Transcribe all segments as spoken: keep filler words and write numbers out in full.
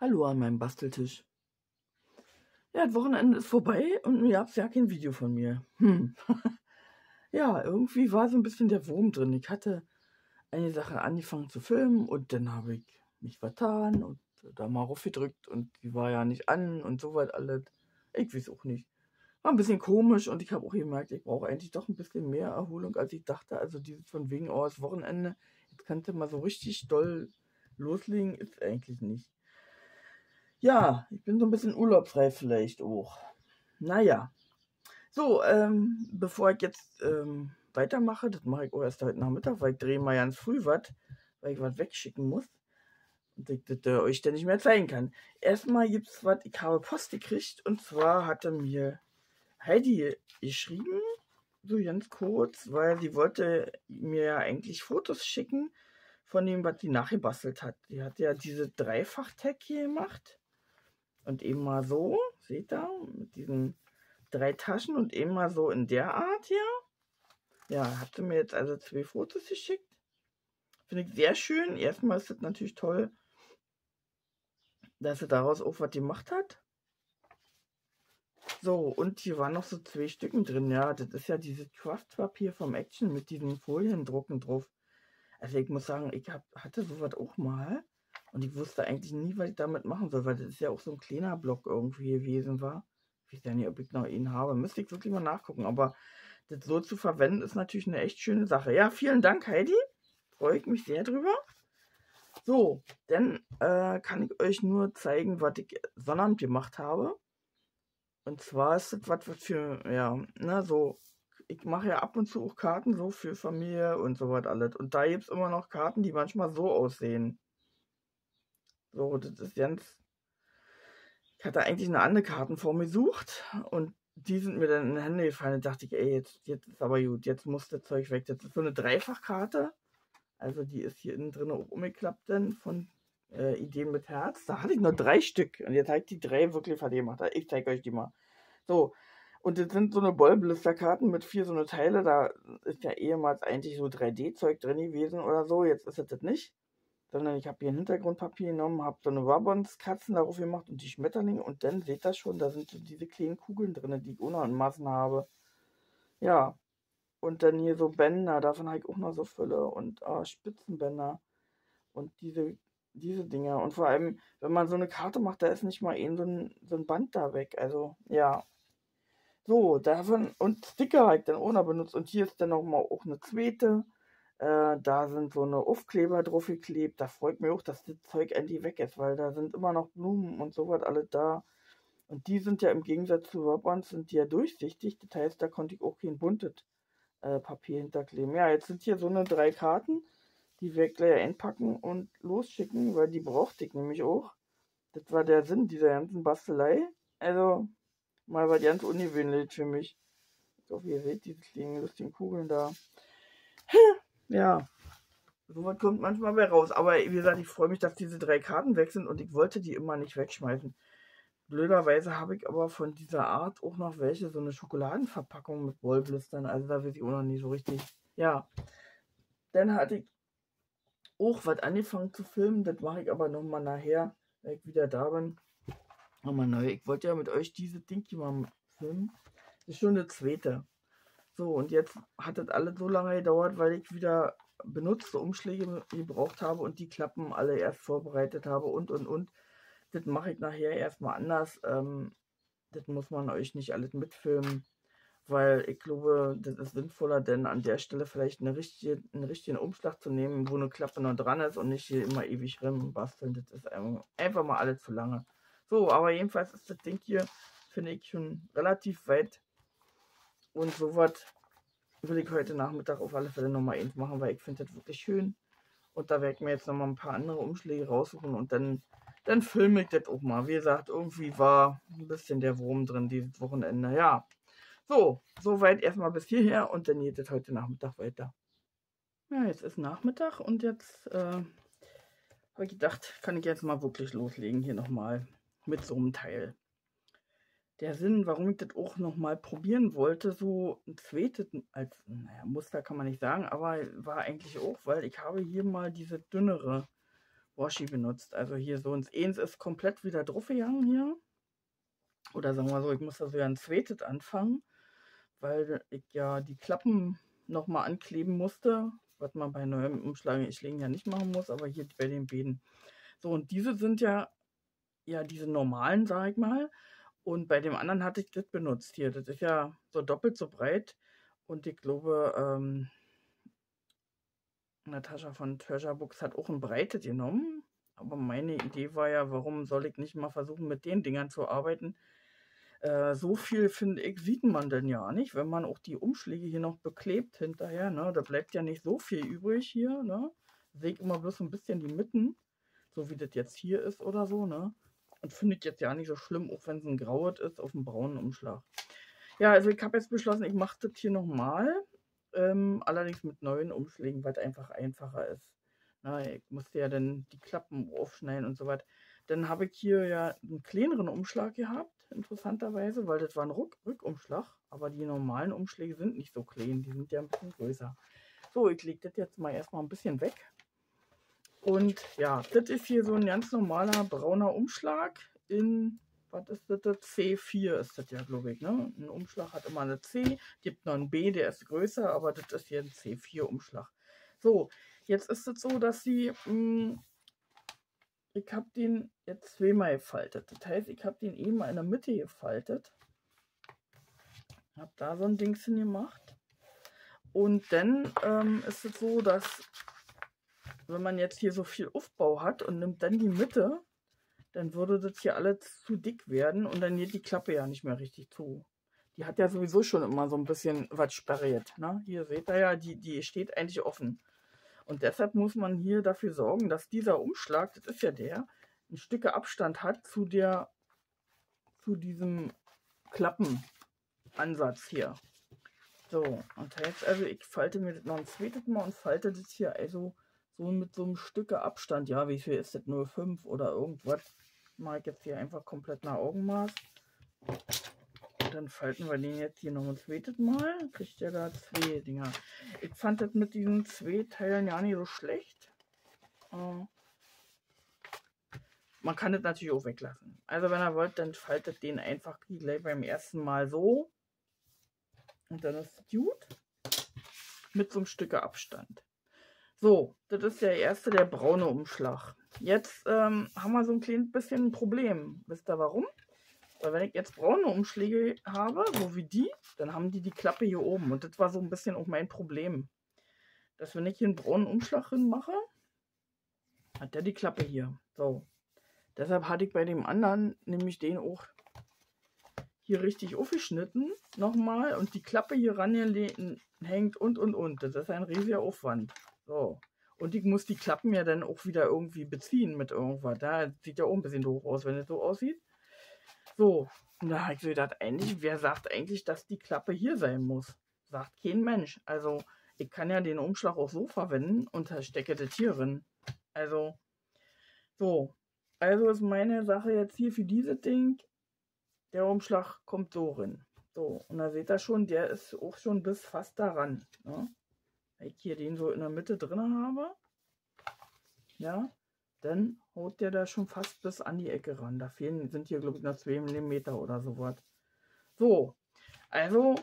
Hallo an meinem Basteltisch. Ja, das Wochenende ist vorbei und ihr habt ja kein Video von mir. Hm. Ja, irgendwie war so ein bisschen der Wurm drin. Ich hatte eine Sache angefangen zu filmen und dann habe ich mich vertan und da mal raufgedrückt und die war ja nicht an und so weit alles. Ich weiß auch nicht. War ein bisschen komisch und ich habe auch gemerkt, ich brauche eigentlich doch ein bisschen mehr Erholung, als ich dachte. Also dieses von wegen, oh, das Wochenende, jetzt könnte mal so richtig doll loslegen, ist eigentlich nicht. Ja, ich bin so ein bisschen urlaubsreif vielleicht auch. Naja, so, ähm, bevor ich jetzt ähm, weitermache, das mache ich auch erst heute Nachmittag, weil ich drehe mal ganz früh was, weil ich was wegschicken muss und ich das äh, euch dann nicht mehr zeigen kann. Erstmal gibt es was, ich habe Post gekriegt und zwar hatte mir Heidi geschrieben, so ganz kurz, weil sie wollte mir ja eigentlich Fotos schicken von dem, was sie nachgebastelt hat. Die hat ja diese Dreifach-Tag hier gemacht. Und eben mal so, seht ihr, mit diesen drei Taschen und eben mal so in der Art hier. Ja, hat sie mir jetzt also zwei Fotos geschickt. Finde ich sehr schön. Erstmal ist es natürlich toll, dass sie daraus auch was gemacht hat. So, und hier waren noch so zwei Stücken drin, ja. Das ist ja dieses Kraftpapier vom Action mit diesen Foliendrucken drauf. Also ich muss sagen, ich hab, hatte sowas auch mal. Und ich wusste eigentlich nie, was ich damit machen soll, weil das ist ja auch so ein kleiner Block irgendwie gewesen war. Ich weiß ja nicht, ob ich noch ihn habe. Müsste ich wirklich mal nachgucken. Aber das so zu verwenden, ist natürlich eine echt schöne Sache. Ja, vielen Dank, Heidi. Freue ich mich sehr drüber. So, dann äh, kann ich euch nur zeigen, was ich Sonnabend gemacht habe. Und zwar ist das was, was für, ja, ne, so, ich mache ja ab und zu auch Karten so für Familie und so was alles. Und da gibt es immer noch Karten, die manchmal so aussehen. So, das ist ganz. Ich hatte eigentlich eine andere Kartenform gesucht und die sind mir dann in die Hände gefallen. Da dachte ich, ey, jetzt, jetzt ist aber gut, jetzt muss das Zeug weg. Das ist so eine Dreifachkarte. Also die ist hier innen drin auch umgeklappt dann von äh, Ideen mit Herz. Da hatte ich nur drei Stück und jetzt habe ich die drei wirklich fertig gemacht. Ich zeige euch die mal. So, und das sind so eine Ballblisterkarten mit vier so eine Teile. Da ist ja ehemals eigentlich so drei D-Zeug drin gewesen oder so. Jetzt ist es das nicht. Sondern ich habe hier ein Hintergrundpapier genommen, habe so eine Wabons-Katzen darauf gemacht und die Schmetterlinge. Und dann seht ihr schon, da sind so diese kleinen Kugeln drin, die ich auch noch in Massen habe. Ja, und dann hier so Bänder, davon habe ich auch noch so Fülle. Und ah, Spitzenbänder. Und diese, diese Dinger. Und vor allem, wenn man so eine Karte macht, da ist nicht mal eben so ein, so ein Band da weg. Also, ja. So, davon. Und Sticker habe ich dann auch noch benutzt. Und hier ist dann nochmal auch eine zweite. Äh, da sind so eine Aufkleber drauf geklebt. Da freut mich auch, dass das Zeug endlich weg ist, weil da sind immer noch Blumen und sowas alles da. Und die sind ja im Gegensatz zu Rub-Ons sind die ja durchsichtig. Das heißt, da konnte ich auch kein buntes äh, Papier hinterkleben. Ja, jetzt sind hier so eine drei Karten, die wir gleich einpacken und losschicken, weil die brauchte ich nämlich auch. Das war der Sinn dieser ganzen Bastelei. Also mal was ganz ungewöhnlich für mich. Ich hoffe, ihr seht diese kleinen lustigen Kugeln da. Ja, sowas kommt manchmal bei raus. Aber wie gesagt, ich freue mich, dass diese drei Karten weg sind und ich wollte die immer nicht wegschmeißen. Blöderweise habe ich aber von dieser Art auch noch welche, so eine Schokoladenverpackung mit Wollblistern. Also da weiß ich auch noch nicht so richtig. Ja, dann hatte ich auch was angefangen zu filmen. Das mache ich aber nochmal nachher, wenn ich wieder da bin. Nochmal neu. Ich wollte ja mit euch diese Ding hier mal filmen. Das ist schon eine zweite. So, und jetzt hat das alles so lange gedauert, weil ich wieder benutzte Umschläge gebraucht habe und die Klappen alle erst vorbereitet habe und und und. Das mache ich nachher erstmal anders. Ähm, das muss man euch nicht alles mitfilmen, weil ich glaube, das ist sinnvoller, denn an der Stelle vielleicht eine richtige, einen richtigen Umschlag zu nehmen, wo eine Klappe noch dran ist und nicht hier immer ewig basteln. Das ist einfach mal alles zu lange. So, aber jedenfalls ist das Ding hier, finde ich, schon relativ weit. Und sowas will ich heute Nachmittag auf alle Fälle nochmal eins machen, weil ich finde das wirklich schön. Und da werde ich mir jetzt nochmal ein paar andere Umschläge raussuchen und dann, dann filme ich das auch mal. Wie gesagt, irgendwie war ein bisschen der Wurm drin dieses Wochenende. Ja, so, soweit erstmal bis hierher und dann geht es heute Nachmittag weiter. Ja, jetzt ist Nachmittag und jetzt äh, habe ich gedacht, kann ich jetzt mal wirklich loslegen hier nochmal mit so einem Teil. Der Sinn, warum ich das auch nochmal probieren wollte, so ein zweites, als naja, Muster kann man nicht sagen, aber war eigentlich auch, weil ich habe hier mal diese dünnere Washi benutzt. Also hier so ins Eins ist komplett wieder drauf gegangen hier. Oder sagen wir so, ich muss da so ja ein zweites anfangen, weil ich ja die Klappen nochmal ankleben musste, was man bei neuem Umschlagen ich ja nicht machen muss, aber hier bei den Beinen. So, und diese sind ja, ja diese normalen, sag ich mal. Und bei dem anderen hatte ich das benutzt hier. Das ist ja so doppelt so breit. Und ich glaube, ähm, Natascha von Treasure Books hat auch ein breites genommen. Aber meine Idee war ja, warum soll ich nicht mal versuchen, mit den Dingern zu arbeiten? Äh, so viel, finde ich, sieht man denn ja nicht, wenn man auch die Umschläge hier noch beklebt hinterher. Ne? Da bleibt ja nicht so viel übrig hier. Ne? Sehe ich immer bloß ein bisschen die Mitten, so wie das jetzt hier ist oder so. Ne? Und finde ich jetzt ja nicht so schlimm, auch wenn es ein graues ist auf dem braunen Umschlag. Ja, also ich habe jetzt beschlossen, ich mache das hier nochmal. Ähm, allerdings mit neuen Umschlägen, weil es einfach einfacher ist. Na, ich musste ja dann die Klappen aufschneiden und so weiter. Dann habe ich hier ja einen kleineren Umschlag gehabt, interessanterweise, weil das war ein Rück Rückumschlag. Aber die normalen Umschläge sind nicht so klein, die sind ja ein bisschen größer. So, ich lege das jetzt mal erstmal ein bisschen weg. Und ja, das ist hier so ein ganz normaler brauner Umschlag in, was ist das? C vier ist das ja, glaube ich. Ne? Ein Umschlag hat immer eine C, gibt noch einen B, der ist größer, aber das ist hier ein C vier Umschlag. So, jetzt ist es so, dass sie, mh, ich habe den jetzt zweimal gefaltet. Das heißt, ich habe den eben mal in der Mitte gefaltet. Habe da so ein Dings hin gemacht. Und dann ähm, ist es so, dass wenn man jetzt hier so viel Aufbau hat und nimmt dann die Mitte, dann würde das hier alles zu dick werden und dann geht die Klappe ja nicht mehr richtig zu. Die hat ja sowieso schon immer so ein bisschen was sperriert. Ne? Hier seht ihr ja, die, die steht eigentlich offen. Und deshalb muss man hier dafür sorgen, dass dieser Umschlag, das ist ja der, ein Stücke Abstand hat zu der, zu diesem Klappenansatz hier. So, und jetzt, also ich falte mir das noch ein zweites Mal und falte das hier also so mit so einem Stücke Abstand. Ja, wie viel ist das? null Komma fünf oder irgendwas? Mache ich jetzt hier einfach komplett nach Augenmaß. Und dann falten wir den jetzt hier noch ein zweites Mal. Kriegt ja da zwei Dinger. Ich fand das mit diesen zwei Teilen ja nicht so schlecht. Äh, man kann das natürlich auch weglassen. Also wenn ihr wollt, dann faltet den einfach gleich beim ersten Mal so. Und dann ist es gut. Mit so einem Stücke Abstand. So, das ist der erste, der braune Umschlag. Jetzt ähm, haben wir so ein kleines bisschen ein Problem. Wisst ihr warum? Weil wenn ich jetzt braune Umschläge habe, so wie die, dann haben die die Klappe hier oben. Und das war so ein bisschen auch mein Problem. Dass wenn ich hier einen braunen Umschlag hin mache, hat der die Klappe hier. So. Deshalb hatte ich bei dem anderen nämlich den auch hier richtig aufgeschnitten. Nochmal. Und die Klappe hier ranhängt und und und. Das ist ein riesiger Aufwand. So. Und ich muss die Klappen ja dann auch wieder irgendwie beziehen mit irgendwas. Da sieht ja auch ein bisschen doof aus, wenn es so aussieht. So, und da habe ich so gedacht, eigentlich, wer sagt eigentlich, dass die Klappe hier sein muss? Sagt kein Mensch. Also, ich kann ja den Umschlag auch so verwenden und da stecke das hier drin. Also, so. Also ist meine Sache jetzt hier für dieses Ding, der Umschlag kommt so rein. So, und da seht ihr schon, der ist auch schon bis fast daran. Ne? Wenn ich hier den so in der Mitte drin habe, ja, dann haut der da schon fast bis an die Ecke ran. Da fehlen, sind hier, glaube ich, noch zwei Millimeter oder sowas. So, also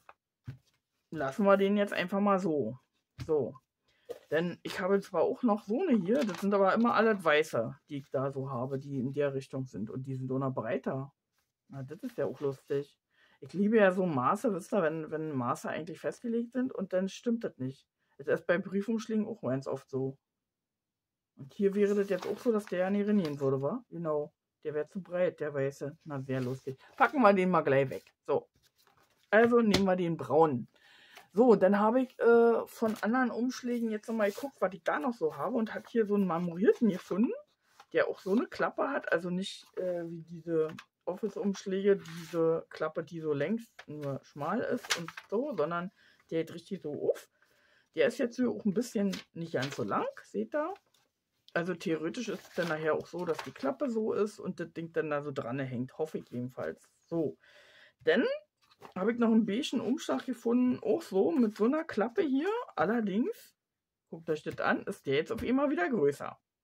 lassen wir den jetzt einfach mal so. So, denn ich habe zwar auch noch so eine hier, das sind aber immer alle weiße, die ich da so habe, die in der Richtung sind. Und die sind auch noch breiter. Na, das ist ja auch lustig. Ich liebe ja so Maße, wisst ihr, wenn, wenn Maße eigentlich festgelegt sind und dann stimmt das nicht. Das ist bei Briefumschlägen auch ganz oft so. Und hier wäre das jetzt auch so, dass der ja nicht reinieren würde, wa? Genau. Der wäre zu breit, der weiße. Na, sehr lustig. Packen wir den mal gleich weg. So. Also nehmen wir den braunen. So, dann habe ich äh, von anderen Umschlägen jetzt nochmal geguckt, was ich da noch so habe. Und habe hier so einen marmorierten gefunden, der auch so eine Klappe hat. Also nicht äh, wie diese Office-Umschläge, diese Klappe, die so längs nur schmal ist und so, sondern der geht richtig so auf. Der ist jetzt auch ein bisschen nicht ganz so lang, seht ihr? Also theoretisch ist es dann nachher auch so, dass die Klappe so ist und das Ding dann da so dran hängt. Hoffe ich jedenfalls. So. Dann habe ich noch einen beigen Umschlag gefunden, auch so mit so einer Klappe hier. Allerdings, guckt euch das an, ist der jetzt auf einmal wieder größer.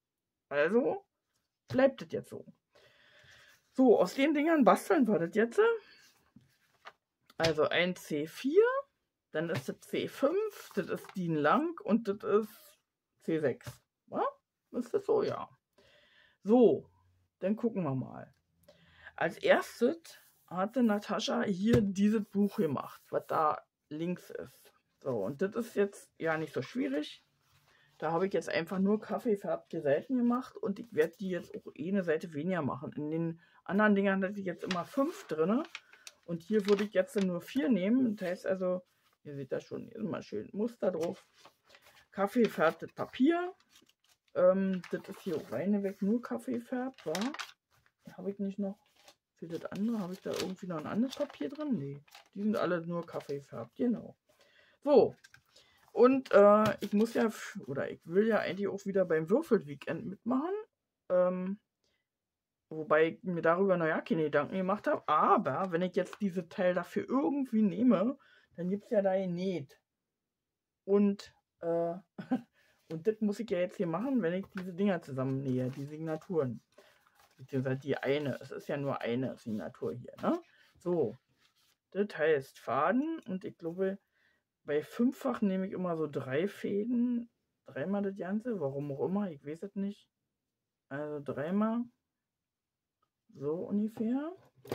Also bleibt das jetzt so. So, aus den Dingern basteln wir das jetzt. Also ein C vier, dann ist das C fünf, das ist D I N lang und das ist C sechs. Ja? Ist das so? Ja. So, dann gucken wir mal. Als erstes hatte Natascha hier dieses Buch gemacht, was da links ist. So, und das ist jetzt ja nicht so schwierig. Da habe ich jetzt einfach nur kaffeefarbige Seiten gemacht und ich werde die jetzt auch eine Seite weniger machen. In den anderen Dingern hatte ich jetzt immer fünf drin und hier würde ich jetzt nur vier nehmen. Das heißt also, ihr seht da schon, hier ist mal schön Muster drauf. Kaffeefärbtes Papier. Ähm, das ist hier auch reinweg nur kaffeefärbt, war. Habe ich nicht noch für das andere, habe ich da irgendwie noch ein anderes Papier drin? Nee, die sind alle nur kaffeefärbt, genau. So, und äh, ich muss ja, oder ich will ja eigentlich auch wieder beim Würfel-Weekend mitmachen. Ähm, wobei ich mir darüber noch ja keine Gedanken gemacht habe. Aber wenn ich jetzt diese Teil dafür irgendwie nehme, dann gibt es ja da genäht. Und, äh, und das muss ich ja jetzt hier machen, wenn ich diese Dinger zusammennähe, die Signaturen. Beziehungsweise die eine. Es ist ja nur eine Signatur hier, ne? So, das heißt Faden und ich glaube, bei fünffach nehme ich immer so drei Fäden. Dreimal das Ganze, warum auch immer, ich weiß es nicht. Also dreimal. So ungefähr.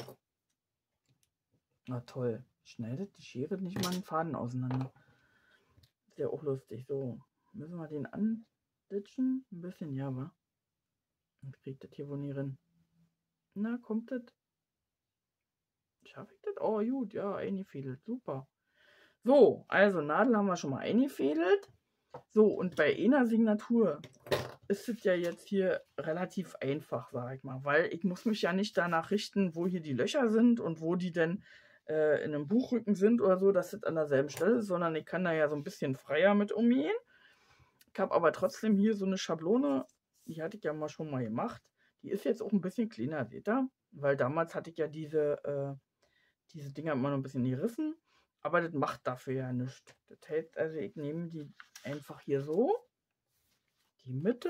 Na toll. Schneidet die Schere nicht mal einen Faden auseinander. Ist ja auch lustig. So, müssen wir den anditschen? Ein bisschen, ja, wa? Und kriegt das hier wohl nie rein. Na, kommt das? Schaffe ich das? Oh, gut, ja, eingefädelt. Super. So, also Nadel haben wir schon mal eingefädelt. So, und bei einer Signatur ist es ja jetzt hier relativ einfach, sage ich mal, weil ich muss mich ja nicht danach richten, wo hier die Löcher sind und wo die denn äh, in einem Buchrücken sind oder so, dass das an derselben Stelle ist, sondern ich kann da ja so ein bisschen freier mit umgehen. Ich habe aber trotzdem hier so eine Schablone, die hatte ich ja mal schon mal gemacht. Die ist jetzt auch ein bisschen kleiner, seht ihr? Weil damals hatte ich ja diese, äh, diese Dinger immer noch ein bisschen gerissen. Aber das macht dafür ja nichts. Das heißt also, ich nehme die einfach hier so, die Mitte,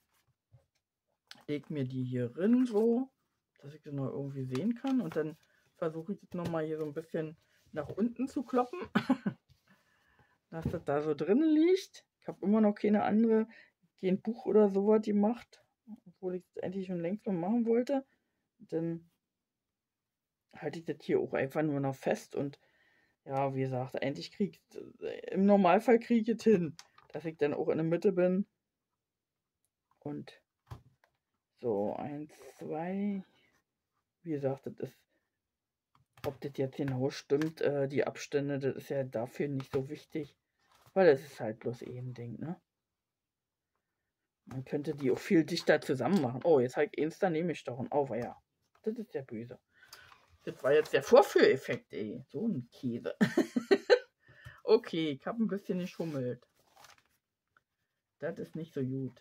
lege mir die hier drin so, dass ich das noch irgendwie sehen kann. Und dann versuche ich das nochmal hier so ein bisschen nach unten zu kloppen, dass das da so drin liegt. Ich habe immer noch keine andere, kein Buch oder sowas gemacht, obwohl ich es eigentlich schon längst mal machen wollte. Dann halte ich das hier auch einfach nur noch fest und ja, wie gesagt, eigentlich kriege ich, im Normalfall kriege ich es hin, dass ich dann auch in der Mitte bin. Und so, eins, zwei, wie gesagt, das ist, ob das jetzt genau stimmt, äh, die Abstände, das ist ja dafür nicht so wichtig, weil das ist halt bloß eh ein Ding, ne? Man könnte die auch viel dichter zusammen machen. Oh, jetzt habe ich eins daneben gestochen. Oh, ja, das ist ja böse. Das war jetzt der Vorführeffekt, ey. So ein Käse. Okay, ich habe ein bisschen geschummelt. Das ist nicht so gut.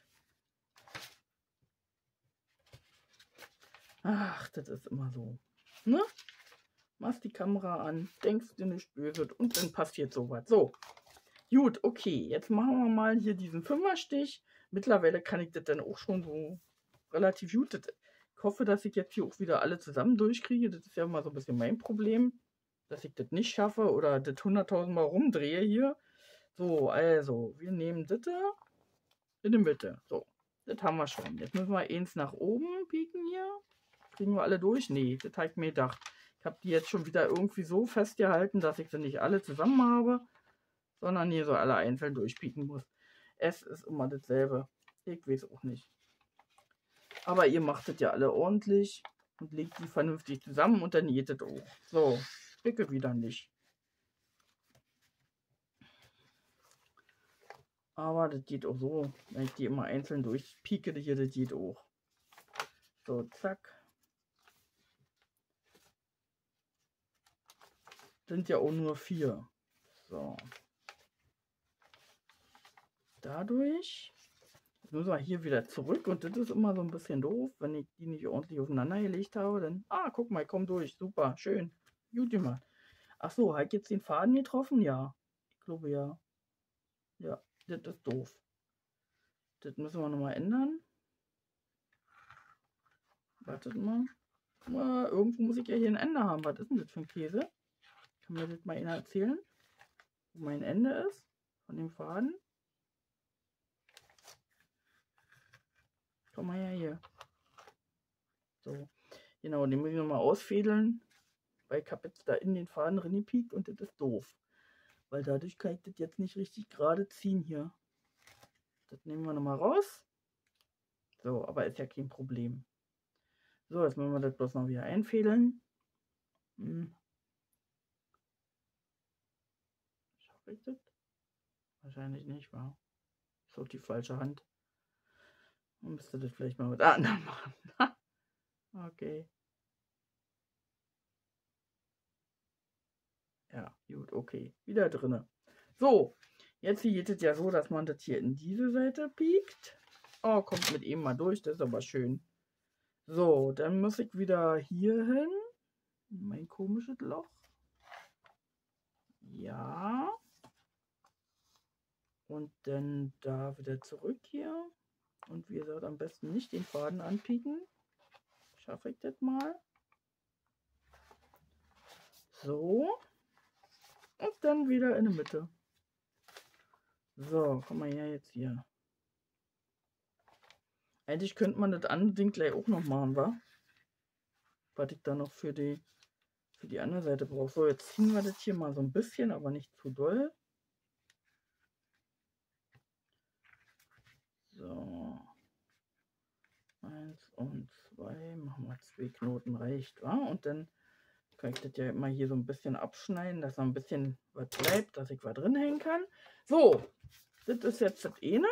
Ach, das ist immer so. Ne? Machst die Kamera an, denkst dir nicht böse und dann passiert sowas. So, gut, okay. Jetzt machen wir mal hier diesen Fünferstich. Mittlerweile kann ich das dann auch schon so relativ gut. Ich hoffe, dass ich jetzt hier auch wieder alle zusammen durchkriege. Das ist ja immer so ein bisschen mein Problem, dass ich das nicht schaffe oder das hunderttausend Mal rumdrehe hier. So, also, wir nehmen das in die Mitte. So, das haben wir schon. Jetzt müssen wir eins nach oben pieken hier. Kriegen wir alle durch? Nee, das habe ich mir gedacht. Ich habe die jetzt schon wieder irgendwie so festgehalten, dass ich sie nicht alle zusammen habe, sondern hier so alle einzeln durchpieken muss. Es ist immer dasselbe. Ich weiß auch nicht. Aber ihr macht das ja alle ordentlich und legt die vernünftig zusammen und dann näht auch. So, dicke wieder nicht. Aber das geht auch so, wenn ich die immer einzeln durchpieke, hier, das geht auch. So, zack. Sind ja auch nur vier. So. Dadurch jetzt müssen wir hier wieder zurück und das ist immer so ein bisschen doof, wenn ich die nicht ordentlich aufeinander gelegt habe. Dann, ah, guck mal, ich komme durch. Super, schön. Gut gemacht. Ach so, habe ich jetzt den Faden getroffen? Ja. Ich glaube ja. Ja, das ist doof. Das müssen wir nochmal ändern. Wartet mal. Äh, irgendwo muss ich ja hier ein Ende haben. Was ist denn das für ein Käse? Kann mir das mal einer erzählen, wo mein Ende ist von dem Faden? Komm mal her hier. So, genau, den muss ich nochmal ausfädeln, weil ich habe jetzt da in den Faden reingepiekt und das ist doof. Weil dadurch kann ich das jetzt nicht richtig gerade ziehen hier. Das nehmen wir nochmal raus. So, aber ist ja kein Problem. So, jetzt müssen wir das bloß noch wieder einfädeln. Hm. Schaffe ich das? Wahrscheinlich nicht, wa? So die falsche Hand. Man müsste das vielleicht mal mit anderen machen. Okay. Ja, gut, okay. Wieder drinne. So, jetzt geht es ja so, dass man das hier in diese Seite biegt. Oh, kommt mit eben mal durch, das ist aber schön. So, dann muss ich wieder hier hin. Mein komisches Loch. Ja. Und dann da wieder zurück hier. Und wie gesagt, am besten nicht den Faden anpieken. Schaffe ich das mal. So. Und dann wieder in der Mitte. So, komm mal her jetzt hier. Eigentlich könnte man das andere Ding gleich auch noch machen, wa? Was ich da noch für die, für die andere Seite brauche. So, jetzt ziehen wir das hier mal so ein bisschen, aber nicht zu doll. So. Eins und zwei. Machen wir zwei Knoten, reicht, wa? Und dann kann ich das ja immer hier so ein bisschen abschneiden, dass noch ein bisschen was bleibt, dass ich was drin hängen kann. So, das ist jetzt das eine.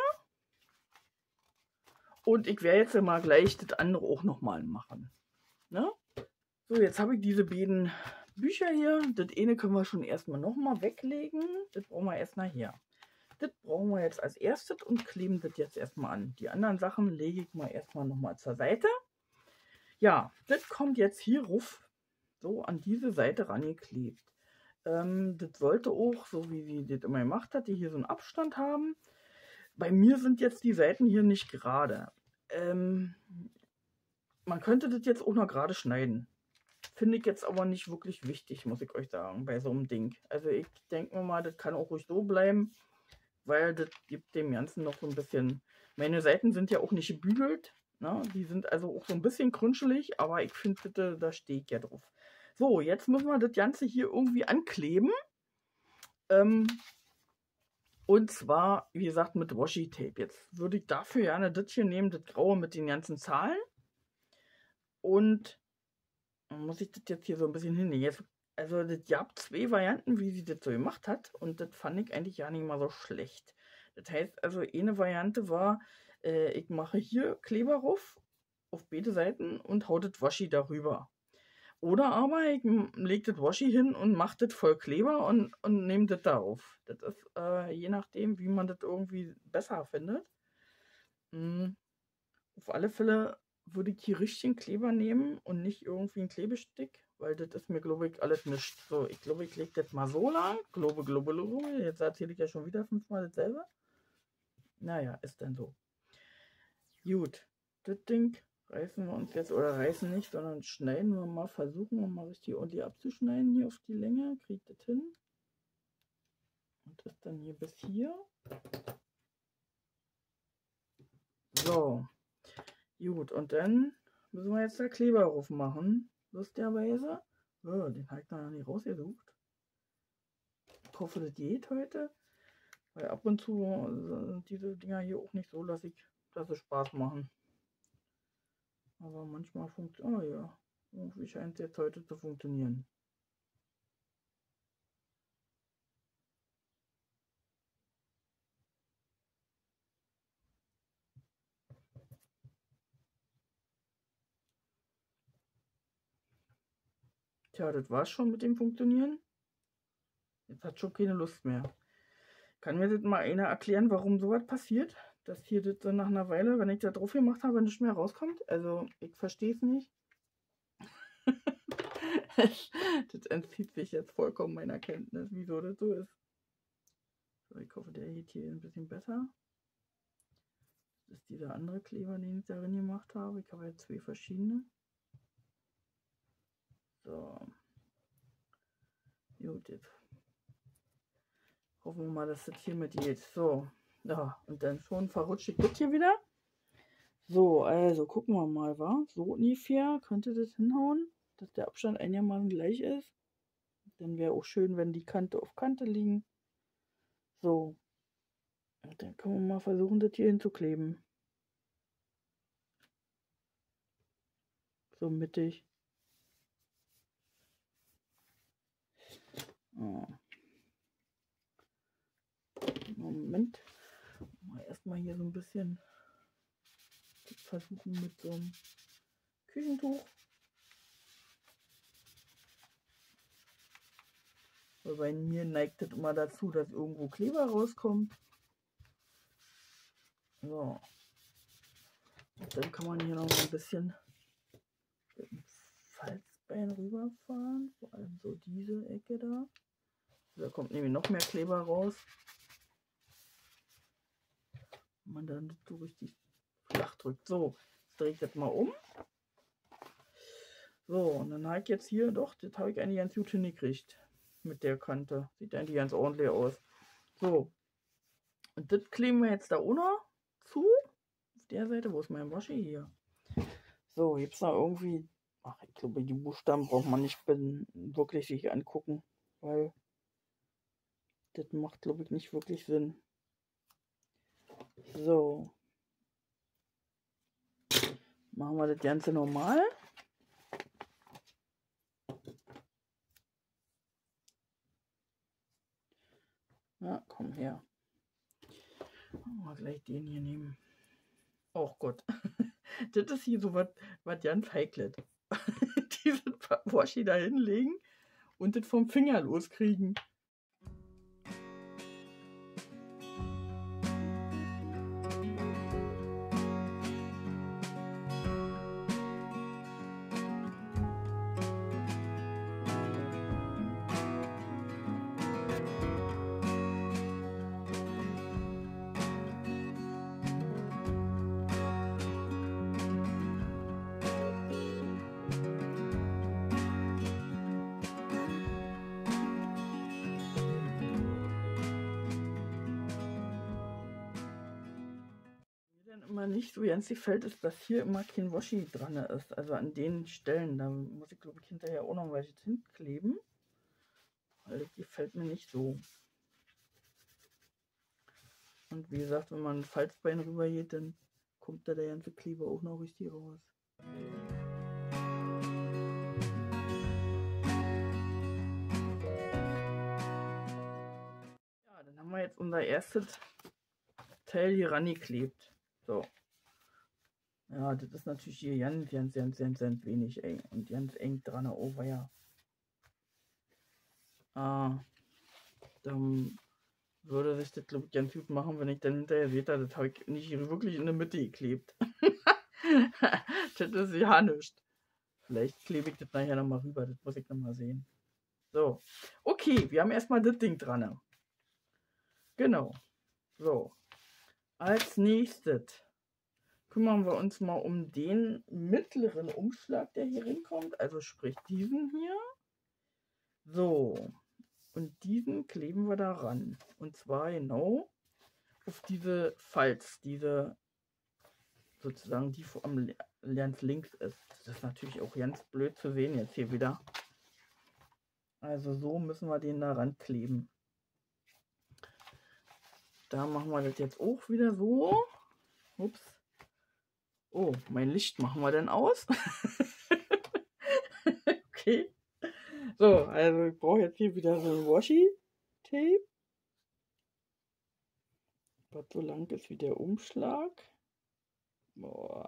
Und ich werde jetzt mal gleich das andere auch nochmal machen. Ne? So, jetzt habe ich diese beiden Bücher hier. Das eine können wir schon erstmal nochmal weglegen. Das brauchen wir erst nachher. Das brauchen wir jetzt als erstes und kleben das jetzt erstmal an. Die anderen Sachen lege ich mal erstmal nochmal zur Seite. Ja, das kommt jetzt hier ruf so an diese Seite rangeklebt. Ähm, das sollte auch, so wie sie das immer gemacht hat, die hier so einen Abstand haben. Bei mir sind jetzt die Seiten hier nicht gerade. Ähm, man könnte das jetzt auch noch gerade schneiden. Finde ich jetzt aber nicht wirklich wichtig, muss ich euch sagen, bei so einem Ding. Also ich denke mir mal, das kann auch ruhig so bleiben, weil das gibt dem Ganzen noch so ein bisschen... Meine Seiten sind ja auch nicht gebügelt. Ne? Die sind also auch so ein bisschen krünschelig, aber ich finde, da stehe ich ja drauf. So, jetzt müssen wir das Ganze hier irgendwie ankleben. Ähm, und zwar, wie gesagt, mit Washi-Tape. Jetzt würde ich dafür gerne das hier nehmen, das Graue mit den ganzen Zahlen. Und dann muss ich das jetzt hier so ein bisschen hinlegen. Jetzt, also das gab zwei Varianten, wie sie das so gemacht hat. Und das fand ich eigentlich gar nicht mal so schlecht. Das heißt, also eine Variante war, äh, ich mache hier Kleber rauf, auf beide Seiten und hau das Washi darüber. Oder aber ich lege das Washi hin und mache das voll Kleber und, und nehme das darauf. Das ist äh, je nachdem, wie man das irgendwie besser findet. Mhm. Auf alle Fälle würde ich hier richtigen Kleber nehmen und nicht irgendwie einen Klebestick, weil das ist mir, glaube ich, alles nicht. So, ich glaube, ich lege das mal so lang. Glaube, glaube, glaube. Jetzt erzähle ich ja schon wieder fünfmal dasselbe. Naja, ist dann so. Gut, das Ding reißen wir uns jetzt, oder reißen nicht, sondern schneiden wir mal, versuchen wir mal richtig ordentlich abzuschneiden hier auf die Länge. Kriegt das hin. Und das dann hier bis hier. So. Gut, und dann müssen wir jetzt da Kleber drauf machen. Lustigerweise. Oh, den habe ich noch nicht rausgesucht. Ich hoffe, das geht heute. Weil ab und zu sind diese Dinger hier auch nicht so, dass ich, dass sie Spaß machen. Aber manchmal funktioniert. Oh ja. Irgendwie scheint es jetzt heute zu funktionieren. Tja, das war's schon mit dem Funktionieren. Jetzt hat schon keine Lust mehr. Kann mir das mal einer erklären, warum sowas passiert? Dass hier das dann nach einer Weile, wenn ich da drauf gemacht habe, nicht mehr rauskommt? Also, ich verstehe es nicht. Das entzieht sich jetzt vollkommen meiner Kenntnis, wieso das so ist. So, ich hoffe, der geht hier ein bisschen besser. Das ist dieser andere Kleber, den ich darin gemacht habe. Ich habe jetzt zwei verschiedene. So. Gut, jetzt hoffen wir mal, dass das hier mit geht. So. Ja, und dann schon verrutscht ich das hier wieder. So, also gucken wir mal, wa? So ungefähr könnte das hinhauen, dass der Abstand einigermaßen gleich ist. Dann wäre auch schön, wenn die Kante auf Kante liegen. So. Und dann können wir mal versuchen, das hier hinzukleben. So mittig. Oh. Moment. Mal erstmal hier so ein bisschen versuchen mit so einem Küchentuch. Weil bei mir neigt das immer dazu, dass irgendwo Kleber rauskommt. So. Und dann kann man hier noch mal ein bisschen mit dem Falzbein rüberfahren. Vor allem so diese Ecke da. Da kommt nämlich noch mehr Kleber raus. Wenn man dann so richtig flach drückt. So, jetzt drehe ich das mal um. So, und dann habe ich jetzt hier, doch, das habe ich eigentlich ganz gut hingekriegt. Mit der Kante. Sieht eigentlich ganz ordentlich aus. So. Und das kleben wir jetzt da unten zu. Auf der Seite, wo ist mein Waschi hier? So, jetzt noch irgendwie. Ach, ich glaube, die Buchstaben braucht man nicht wirklich sich angucken. Weil das macht, glaube ich, nicht wirklich Sinn. So. Machen wir das Ganze normal. Ja, komm her. Mal gleich den hier nehmen. Oh Gott. Das ist hier so was ganz Heikles. Diesen Waschi da hinlegen und das vom Finger loskriegen. Immer nicht so ganz gefällt, ist, dass hier immer kein Waschi dran ist. Also an den Stellen, da muss ich glaube ich hinterher auch noch welche hinkleben. Weil das gefällt mir nicht so. Und wie gesagt, wenn man ein Falzbein rüber geht, dann kommt da der ganze Kleber auch noch richtig raus. Ja, dann haben wir jetzt unser erstes Teil hier rangeklebt. So. Ja, das ist natürlich hier ganz, ganz, ganz, ganz, ganz wenig eng und ganz eng dran. Oh, ja. Ah, dann würde sich das, glaube ich, ganz gut machen, wenn ich dann hinterher sehe, das habe ich nicht wirklich in der Mitte geklebt. Das ist ja nichts. Vielleicht klebe ich das nachher nochmal rüber, das muss ich nochmal sehen. So, okay, wir haben erstmal das Ding dran. Genau. So, als nächstes kümmern wir uns mal um den mittleren Umschlag, der hier hinkommt, also sprich diesen hier. So, und diesen kleben wir da ran. Und zwar genau auf diese Falz, diese sozusagen, die am ganz links ist. Das ist natürlich auch ganz blöd zu sehen jetzt hier wieder. Also so müssen wir den da ran kleben. Da machen wir das jetzt auch wieder so. Ups. Oh, mein Licht machen wir dann aus. Okay. So, also ich brauche jetzt hier wieder so ein Washi-Tape. Was so lang ist wie der Umschlag. Boah.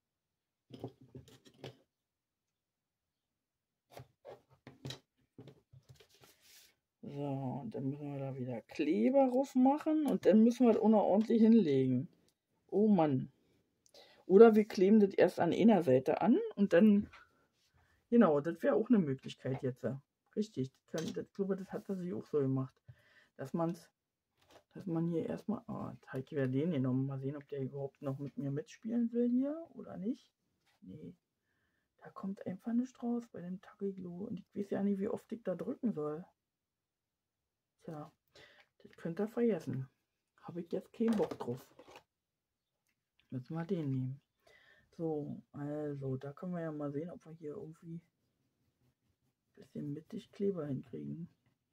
So, und dann müssen wir da wieder Kleber drauf machen und dann müssen wir das auch noch ordentlich hinlegen. Oh Mann. Oder wir kleben das erst an einer Seite an und dann, genau, das wäre auch eine Möglichkeit jetzt. Richtig, das, kann, das glaube das hat er sich auch so gemacht. Dass man's, dass man hier erstmal, oh, jetzt habe ich wieder den genommen. Mal sehen, ob der überhaupt noch mit mir mitspielen will hier oder nicht. Nee, da kommt einfach nicht raus bei dem Tagiglu. Und ich weiß ja nicht, wie oft ich da drücken soll. Tja, das könnt ihr vergessen. Habe ich jetzt keinen Bock drauf. Müssen wir den nehmen. So, also, da können wir ja mal sehen, ob wir hier irgendwie ein bisschen mittig Kleber hinkriegen.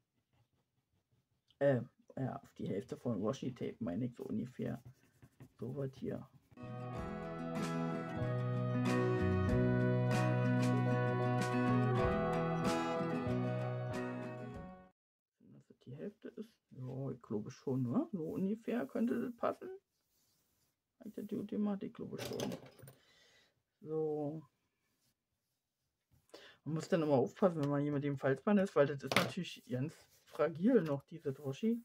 Äh, ja, auf die Hälfte von Washi Tape meine ich so ungefähr. So was hier. Dass das die Hälfte ist? Ja, ich glaube schon, ne? So ungefähr könnte das passen. Die Thematik, glaube ich schon. So. Man muss dann immer aufpassen, wenn man hier mit dem Falzband ist, weil das ist natürlich ganz fragil noch, diese Washi.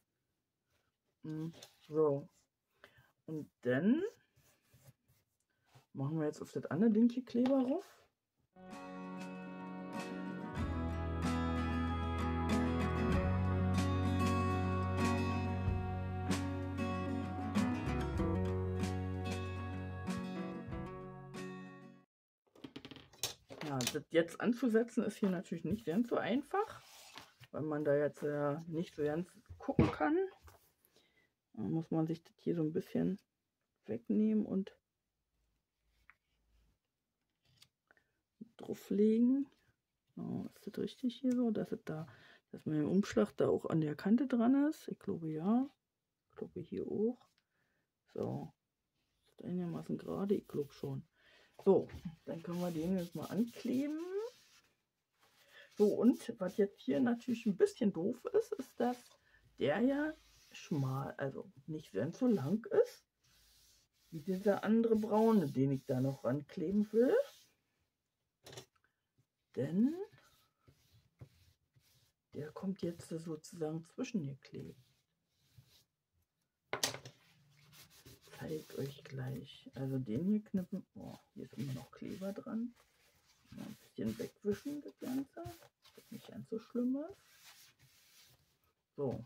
So. Und dann machen wir jetzt auf das andere Ding hier Kleber rauf. Ja, das jetzt anzusetzen ist hier natürlich nicht ganz so einfach, weil man da jetzt ja nicht so ganz gucken kann. Da muss man sich das hier so ein bisschen wegnehmen und drauflegen. Oh, ist das richtig hier so, dass es da, dass mein Umschlag da auch an der Kante dran ist? Ich glaube ja. Ich glaube hier auch. So. Ist einigermaßen gerade, ich glaube schon. So, dann können wir den jetzt mal ankleben. So, und was jetzt hier natürlich ein bisschen doof ist, ist, dass der ja schmal, also nicht ganz so lang ist, wie dieser andere braune, den ich da noch rankleben will. Denn der kommt jetzt sozusagen zwischengeklebt. Zeige euch gleich. Also den hier knippen. Oh, hier ist immer noch Kleber dran. Mal ein bisschen wegwischen, das Ganze. Das nicht ganz so schlimm ist. So.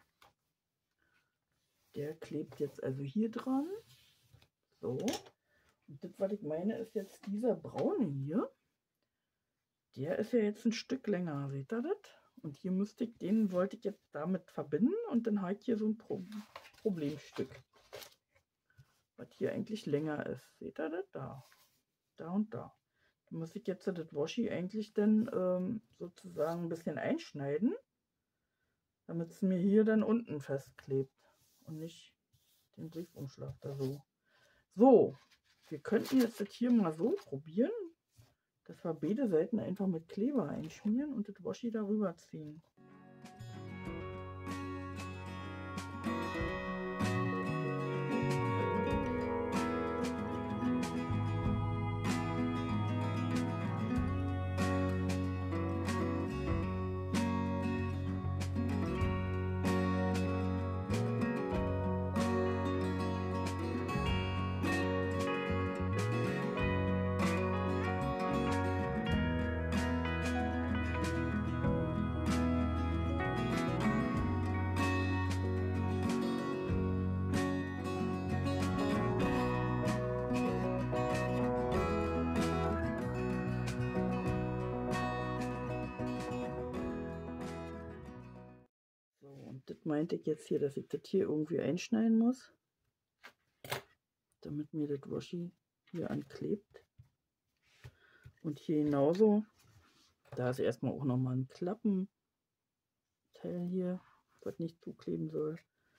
Der klebt jetzt also hier dran. So. Und das, was ich meine, ist jetzt dieser braune hier. Der ist ja jetzt ein Stück länger, seht ihr das? Und hier müsste ich, den wollte ich jetzt damit verbinden und dann habe ich hier so ein Pro Problemstück. Was hier eigentlich länger ist. Seht ihr das? Da. Da und da. Da muss ich jetzt das Washi eigentlich dann ähm, sozusagen ein bisschen einschneiden, damit es mir hier dann unten festklebt und nicht den Briefumschlag da so. So, wir könnten jetzt das hier mal so probieren, dass wir beide Seiten einfach mit Kleber einschmieren und das Washi darüber ziehen. Das meinte ich jetzt hier, dass ich das hier irgendwie einschneiden muss, damit mir das Washi hier anklebt. Und hier genauso, da ist erstmal auch nochmal ein Klappenteil hier, was nicht zukleben soll.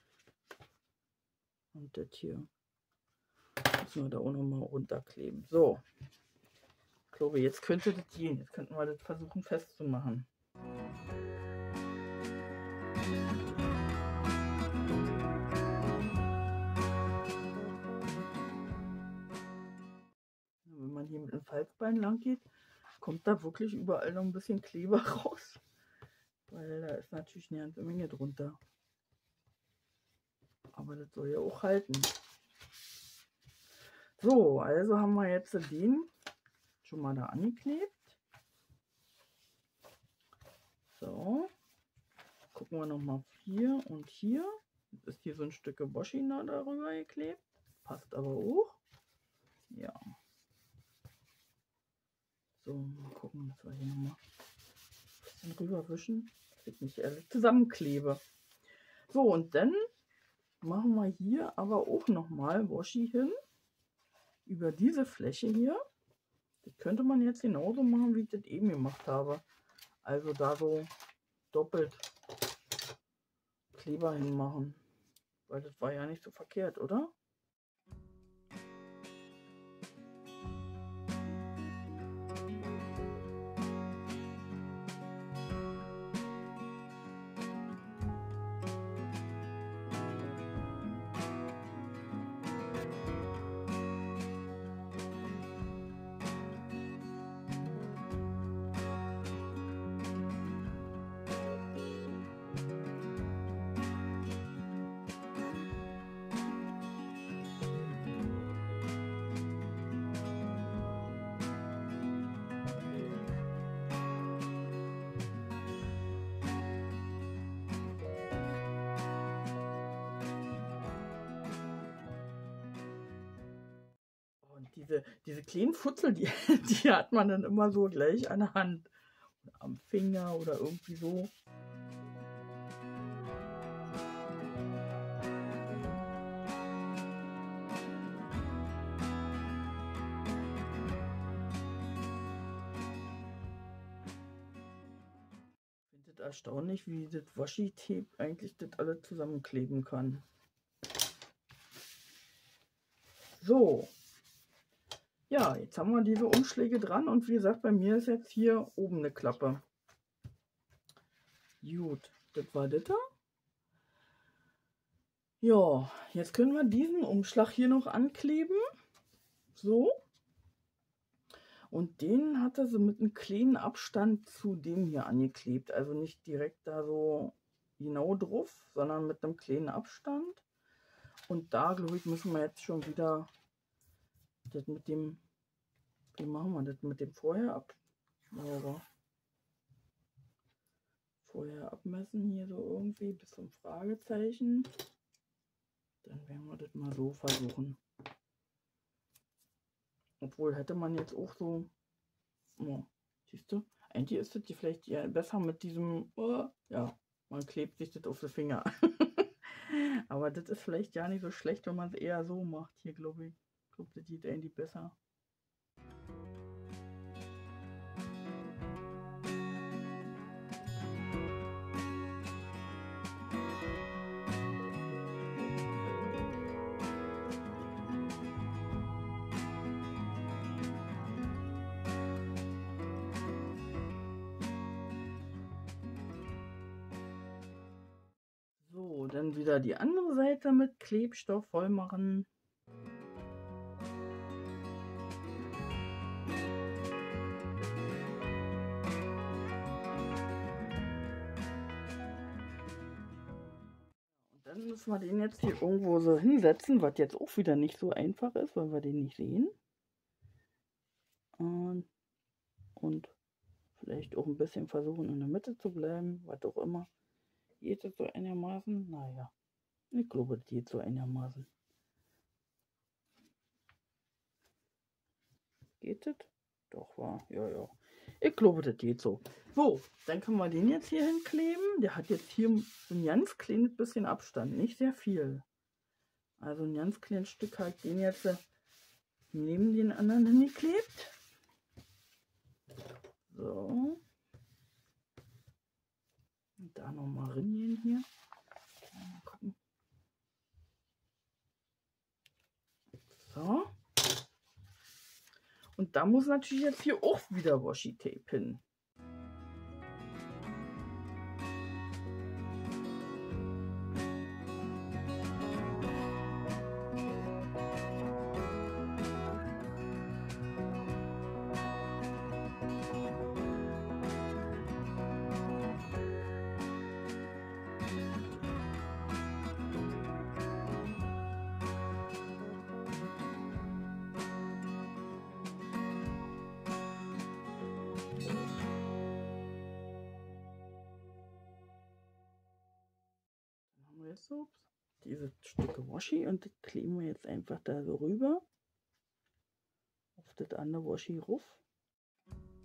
Und das hier müssen wir da auch nochmal runterkleben. So, ich glaube, jetzt könnte das gehen. Jetzt könnten wir das versuchen festzumachen. Wenn man hier mit dem Falzbein lang geht, kommt da wirklich überall noch ein bisschen Kleber raus. Weil da ist natürlich eine ganze Menge drunter. Aber das soll ja auch halten. So, also haben wir jetzt den schon mal da angeklebt. So, gucken wir noch mal hier und hier. Jetzt ist hier so ein Stück Washi noch darüber geklebt. Passt aber auch. Ja. So, mal gucken, dass wir hier nochmal ein bisschen rüberwischen, dass ich nicht alles zusammenklebe. So, und dann machen wir hier aber auch nochmal Washi hin über diese Fläche hier. Das könnte man jetzt genauso machen, wie ich das eben gemacht habe. Also da so doppelt Kleber hinmachen. Weil das war ja nicht so verkehrt, oder? Und diese, diese kleinen Futzel, die, die hat man dann immer so gleich an der Hand. Oder am Finger oder irgendwie so. Ich finde das erstaunlich, wie das Washi-Tape eigentlich das alles zusammenkleben kann. So. Ja, jetzt haben wir diese Umschläge dran und wie gesagt, bei mir ist jetzt hier oben eine Klappe. Gut, das war das da. Ja, jetzt können wir diesen Umschlag hier noch ankleben. So. Und den hatte sie mit einem kleinen Abstand zu dem hier angeklebt. Also nicht direkt da so genau drauf, sondern mit einem kleinen Abstand. Und da, glaube ich, müssen wir jetzt schon wieder das mit dem, wie machen wir das mit dem vorher ab? Ja, vorher abmessen hier so irgendwie bis zum Fragezeichen. Dann werden wir das mal so versuchen. Obwohl hätte man jetzt auch so, oh, siehst du, eigentlich ist das vielleicht ja besser mit diesem, oh, ja, man klebt sich das auf die Finger. Aber das ist vielleicht ja nicht so schlecht, wenn man es eher so macht hier, glaube ich. Ich glaube, das geht eigentlich besser. So, dann wieder die andere Seite mit Klebstoff voll machen. Und dann müssen wir den jetzt hier irgendwo so hinsetzen, was jetzt auch wieder nicht so einfach ist, weil wir den nicht sehen. Und, und vielleicht auch ein bisschen versuchen, in der Mitte zu bleiben, was auch immer. Geht das so einigermaßen? Naja, ich glaube, das geht so einigermaßen. Geht das? Doch, war. Ja, ja. Ich glaube, das geht so. So, dann können wir den jetzt hier hinkleben. Der hat jetzt hier ein ganz kleines bisschen Abstand, nicht sehr viel. Also ein ganz kleines Stück halt den jetzt neben den anderen hingeklebt. So. Und da nochmal reingehen hier. Mal gucken. So. Und da muss natürlich jetzt hier auch wieder Washi-Tape hin. So, diese Stücke Washi und das kleben wir jetzt einfach da so rüber auf das andere Washi ruf.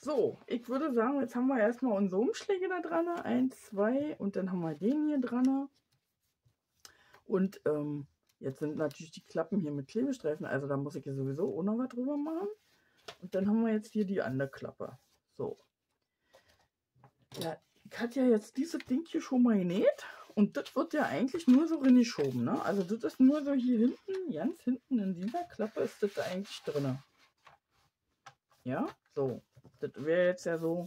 So, ich würde sagen, jetzt haben wir erstmal unsere Umschläge da dran. Eins, zwei und dann haben wir den hier dran. Und ähm, jetzt sind natürlich die Klappen hier mit Klebestreifen. Also da muss ich ja sowieso auch noch was drüber machen. Und dann haben wir jetzt hier die andere Klappe. So. Ja, ich hatte ja jetzt dieses Ding hier schon mal genäht. Und das wird ja eigentlich nur so reingeschoben, ne? Also das ist nur so hier hinten, ganz hinten in dieser Klappe ist das da eigentlich drin. Ja, so. Das wäre jetzt ja so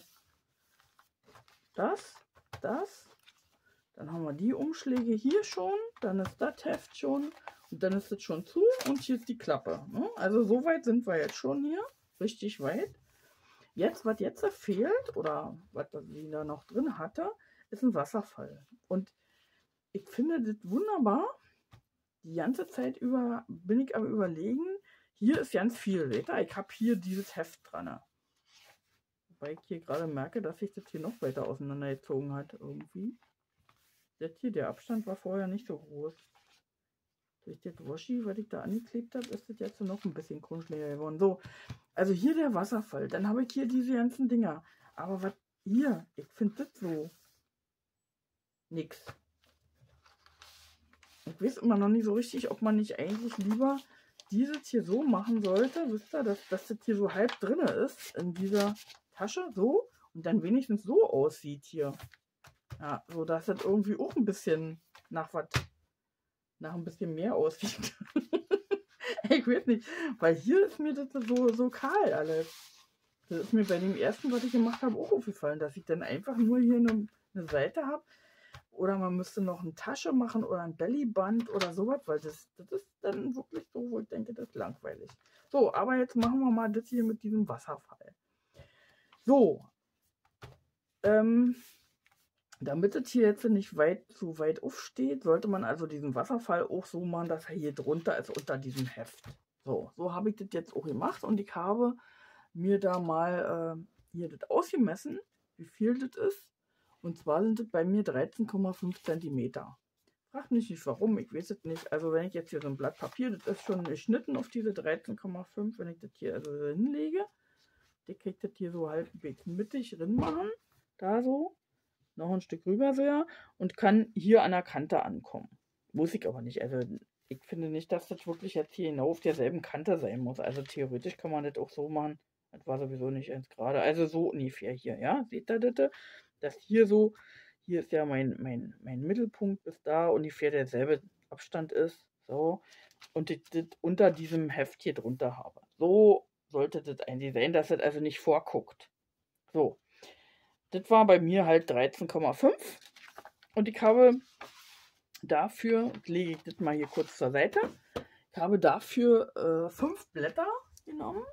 das, das. Dann haben wir die Umschläge hier schon. Dann ist das Heft schon. Und dann ist das schon zu. Und hier ist die Klappe. Ne? Also so weit sind wir jetzt schon hier. Richtig weit. Jetzt, was jetzt fehlt, oder was sie da noch drin hatte, ist ein Wasserfall. Und ich finde das wunderbar. Die ganze Zeit über bin ich am Überlegen. Hier ist ganz viel. Seht ihr? Ich habe hier dieses Heft dran. Wobei ich hier gerade merke, dass sich das hier noch weiter auseinandergezogen hat. Irgendwie. Das hier, der Abstand war vorher nicht so groß. Durch das Washi, was ich da angeklebt habe, ist das jetzt noch ein bisschen kunstleer geworden. So, also hier der Wasserfall. Dann habe ich hier diese ganzen Dinger. Aber was hier, ich finde das so nix. Ich weiß immer noch nicht so richtig, ob man nicht eigentlich lieber dieses hier so machen sollte. Wisst ihr, dass, dass das hier so halb drin ist in dieser Tasche. So. Und dann wenigstens so aussieht hier. Ja, so dass das irgendwie auch ein bisschen nach was, nach ein bisschen mehr aussieht. Ich weiß nicht, weil hier ist mir das so, so kahl alles. Das ist mir bei dem ersten, was ich gemacht habe, auch aufgefallen, dass ich dann einfach nur hier eine, eine Seite habe. Oder man müsste noch eine Tasche machen oder ein Bellyband oder sowas, weil das, das ist dann wirklich so, wo ich denke, das ist langweilig. So, aber jetzt machen wir mal das hier mit diesem Wasserfall. So, ähm, damit es hier jetzt nicht weit zu weit aufsteht, sollte man also diesen Wasserfall auch so machen, dass er hier drunter ist, unter diesem Heft. So, so habe ich das jetzt auch gemacht und ich habe mir da mal äh, hier das ausgemessen, wie viel das ist. Und zwar sind das bei mir dreizehn Komma fünf Zentimeter. Frag mich nicht warum, ich weiß es nicht. Also wenn ich jetzt hier so ein Blatt Papier, das ist schon geschnitten auf diese dreizehn Komma fünf, wenn ich das hier also hinlege, dann kriege ich das hier so halbwegs mittig drin machen, da so. Noch ein Stück rüber sehr und kann hier an der Kante ankommen. Muss ich aber nicht. Also ich finde nicht, dass das wirklich jetzt hier genau auf derselben Kante sein muss. Also theoretisch kann man das auch so machen. Das war sowieso nicht eins gerade. Also so ungefähr hier, ja. Seht ihr das? Das hier so, hier ist ja mein, mein, mein Mittelpunkt bis da ungefähr derselbe Abstand ist. So. Und ich das unter diesem Heft hier drunter habe. So sollte das eigentlich sein, dass das also nicht vorguckt. So. Das war bei mir halt dreizehn Komma fünf und ich habe dafür, lege ich das mal hier kurz zur Seite, ich habe dafür äh, fünf Blätter genommen.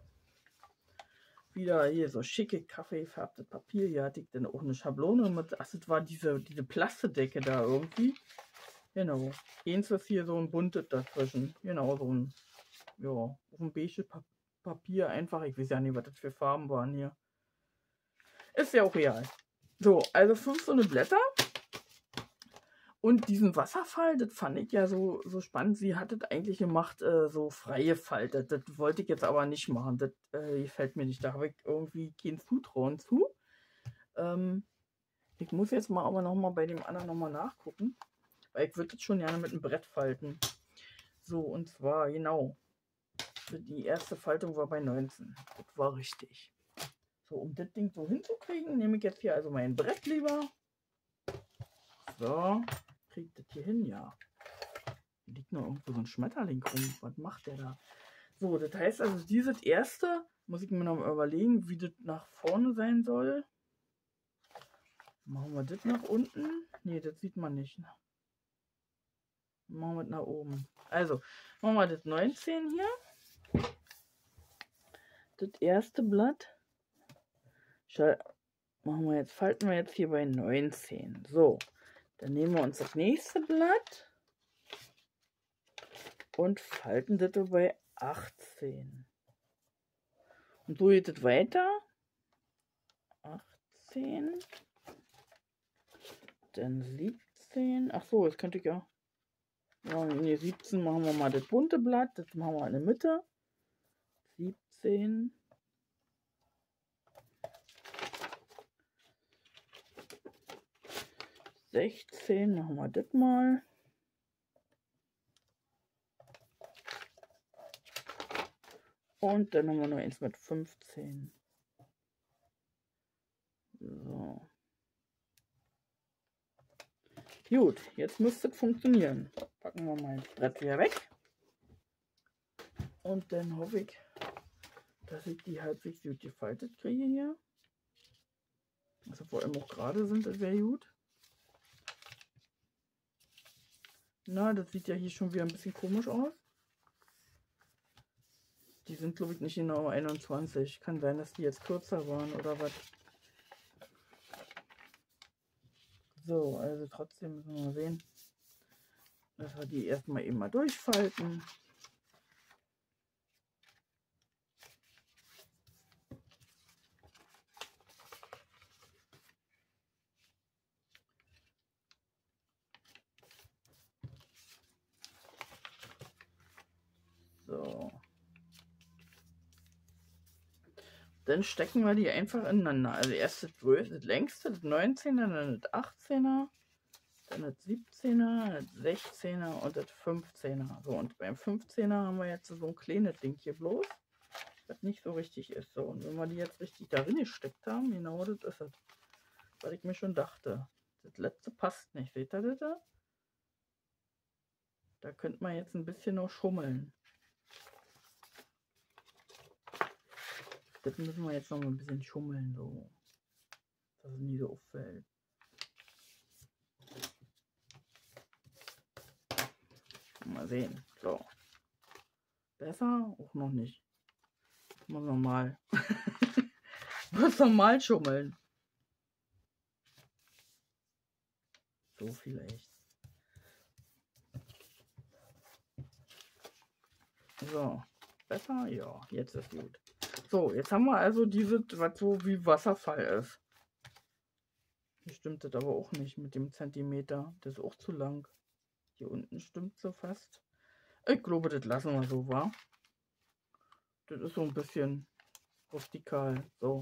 Wieder hier so schicke kaffeefärbtes Papier. Hier hatte ich dann auch eine Schablone mit, ach, das war diese, diese Plastedecke da irgendwie. Genau. Eins ist hier so ein buntes dazwischen. Genau, so ein, ja, auf ein beige Papier einfach. Ich weiß ja nicht, was das für Farben waren hier. Ist ja auch real. So, also fünf so eine Blätter. Und diesen Wasserfall, das fand ich ja so, so spannend. Sie hat das eigentlich gemacht, äh, so freie Faltet. Das wollte ich jetzt aber nicht machen. Das äh, gefällt mir nicht. Da habe ich irgendwie kein Zutrauen zu. Ähm, ich muss jetzt mal aber nochmal bei dem anderen nochmal nachgucken. Weil ich würde das schon gerne mit einem Brett falten. So, und zwar, genau. Die erste Faltung war bei neunzehn. Das war richtig. So, um das Ding so hinzukriegen, nehme ich jetzt hier also mein Brett lieber. So, kriegt das hier hin, ja. Hier liegt noch irgendwo so ein Schmetterling rum. Was macht der da? So, das heißt also, dieses erste, muss ich mir noch mal überlegen, wie das nach vorne sein soll. Machen wir das nach unten. Ne, das sieht man nicht. Machen wir das nach oben. Also, machen wir das neunzehn hier. Das erste Blatt. Machen wir jetzt, falten wir jetzt hier bei neunzehn. So, dann nehmen wir uns das nächste Blatt und falten das bei achtzehn. Und so geht es weiter. achtzehn. Dann siebzehn. Ach so, jetzt könnte ich ja. Ja, nee, siebzehn machen wir mal das bunte Blatt. Das machen wir in der Mitte. siebzehn. sechzehn, machen wir das mal. Und dann haben wir noch eins mit fünfzehn. So. Gut, jetzt müsste es funktionieren. Packen wir mal das Brett wieder weg. Und dann hoffe ich, dass ich die halbwegs gut gefaltet kriege hier. Also vor allem auch gerade sind, das wäre gut. Na, das sieht ja hier schon wieder ein bisschen komisch aus. Die sind, glaube ich, nicht genau einundzwanzig. Kann sein, dass die jetzt kürzer waren oder was. So, also trotzdem müssen wir mal sehen, dass wir die erstmal eben mal durchfalten. So. Dann stecken wir die einfach ineinander. Also erst das, das längste, das neunzehner, dann das achtzehner, dann das siebzehner, das sechzehner und das fünfzehner. So, und beim fünfzehner haben wir jetzt so ein kleines Ding hier bloß, das nicht so richtig ist. So, und wenn wir die jetzt richtig darin gesteckt haben, genau das ist es. Was ich mir schon dachte. Das letzte passt nicht. Seht ihr das da? Da könnte man jetzt ein bisschen noch schummeln. Das müssen wir jetzt noch mal ein bisschen schummeln, so. Dass es nie so auffällt. Mal sehen. So. Besser? Auch noch nicht. Muss normal. Muss normal schummeln. So vielleicht. So. Besser? Ja, jetzt ist gut. So, jetzt haben wir also diese, was so wie Wasserfall ist. Hier stimmt das aber auch nicht mit dem Zentimeter. Das ist auch zu lang. Hier unten stimmt so fast. Ich glaube, das lassen wir so, wa? Das ist so ein bisschen rustikal. So.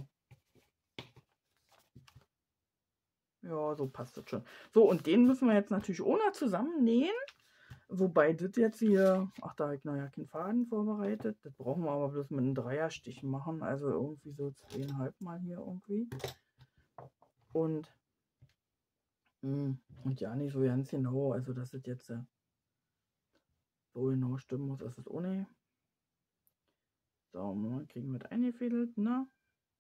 Ja, so passt das schon. So, und den müssen wir jetzt natürlich ohne zusammennähen. Wobei das jetzt hier, ach, da habe ich noch ja keinen Faden vorbereitet. Das brauchen wir aber bloß mit einem Dreierstich machen. Also irgendwie so zweieinhalb Mal hier irgendwie. Und, und ja, nicht so ganz genau. Also, dass das jetzt so genau stimmen muss, ist es auch nicht. So, mal kriegen wir das eingefädelt, ne?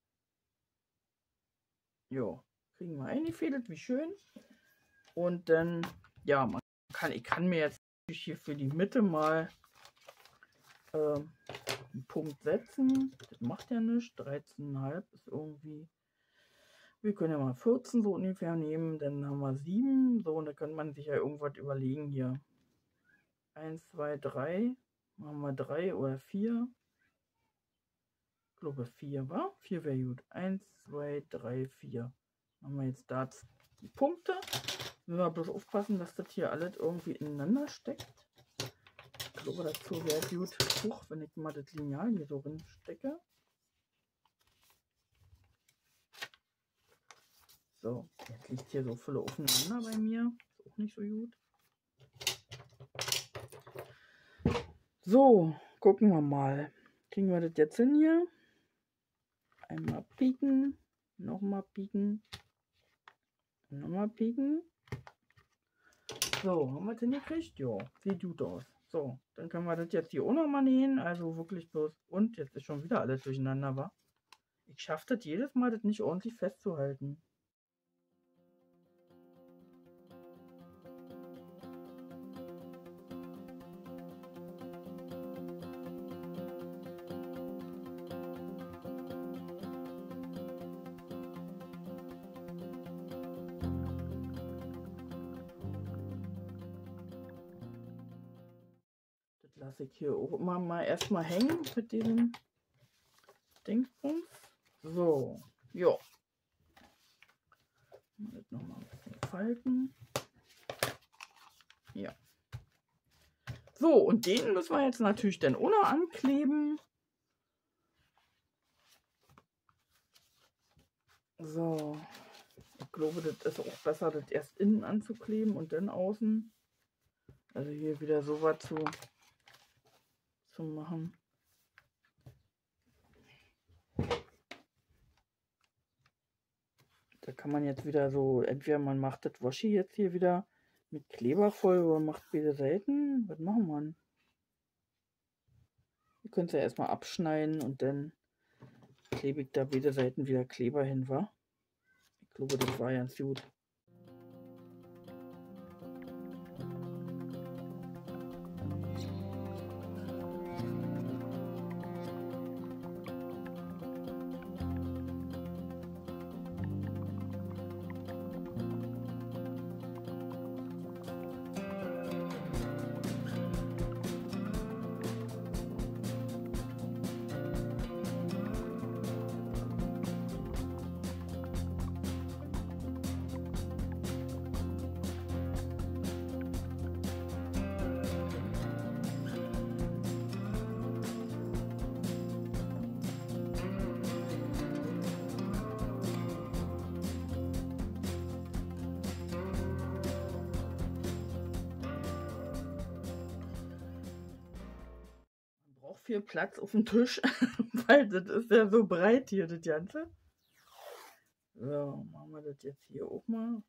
Jo, kriegen wir eingefädelt, wie schön. Und dann, ja, man kann, ich kann mir jetzt hier für die Mitte mal äh, einen Punkt setzen. Das macht ja nichts. dreizehn Komma fünf ist irgendwie. Wir können ja mal vierzehn so ungefähr nehmen. Dann haben wir sieben. So, und da könnte man sich ja irgendwas überlegen hier. eins, zwei, drei. Machen wir drei oder vier. Ich glaube vier, war? vier wäre gut. eins, zwei, drei, vier. Haben wir jetzt da die Punkte. Müssen wir bloß aufpassen, dass das hier alles irgendwie ineinander steckt. Ich glaube, dazu wäre gut, hoch, wenn ich mal das Lineal hier so drin stecke. So, jetzt liegt hier so viele aufeinander bei mir. Ist auch nicht so gut. So, gucken wir mal. Kriegen wir das jetzt hin hier? Einmal pieken, nochmal pieken, nochmal pieken. So, haben wir das hingekriegt? Ja, sieht gut aus. So, dann können wir das jetzt hier auch nochmal nähen. Also wirklich bloß. Und jetzt ist schon wieder alles durcheinander, wa? Ich schaffe das jedes Mal, das nicht ordentlich festzuhalten. Lasse ich hier auch immer mal erstmal hängen mit diesem Dingsbums. So, ja. Das nochmal ein bisschen falten. Ja. So, und den müssen wir jetzt natürlich dann ohne ankleben. So, ich glaube, das ist auch besser, das erst innen anzukleben und dann außen. Also hier wieder so was zu, zu machen. Da kann man jetzt wieder so, entweder man macht das Washi jetzt hier wieder mit Kleber voll oder macht beide Seiten. Was machen wir? Ihr könnt es ja erstmal abschneiden und dann klebe ich da beide Seiten wieder Kleber hin, wa? Ich glaube, das war ganz gut. Viel Platz auf dem Tisch, weil das ist ja so breit hier, das Ganze. So, machen wir das jetzt hier auch mal.